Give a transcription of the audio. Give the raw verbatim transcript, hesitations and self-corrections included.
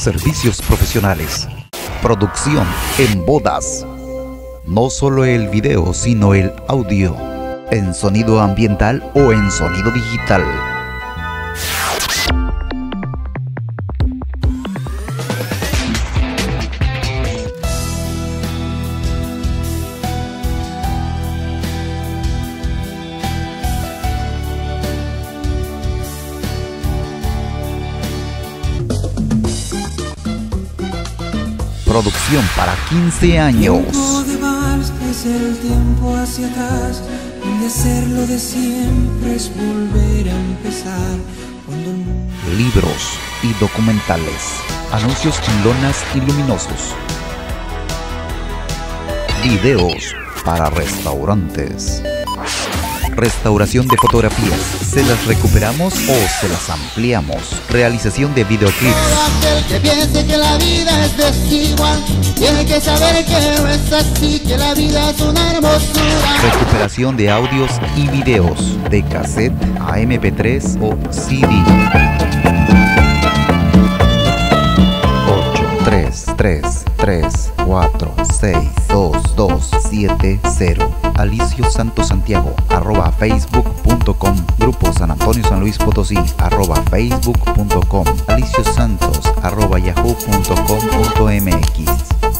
Servicios profesionales. Producción en bodas. No solo el video, sino el audio. En sonido ambiental o en sonido digital. Producción para quince años. Tiempo de vals es el tiempo hacia atrás, donde hacerlo de siempre es volver a empezar. Cuando el mundo... Libros y documentales. Anuncios en lonas y luminosos. Videos para restaurantes. Restauración de fotografías. ¿Se las recuperamos o se las ampliamos? Realización de videoclips. Todo aquel que piense que la vida es desigual tiene que saber que no es así, que la vida es una hermosura. Recuperación de audios y videos de cassette a eme pe tres o ce de. ocho tres tres tres cuatro seis dos dos siete cero. Alicio Santos Santiago, arroba facebook punto com. Grupo San Antonio San Luis Potosí, arroba facebook punto com. Alicio Santos, arroba yahoo punto com punto mx.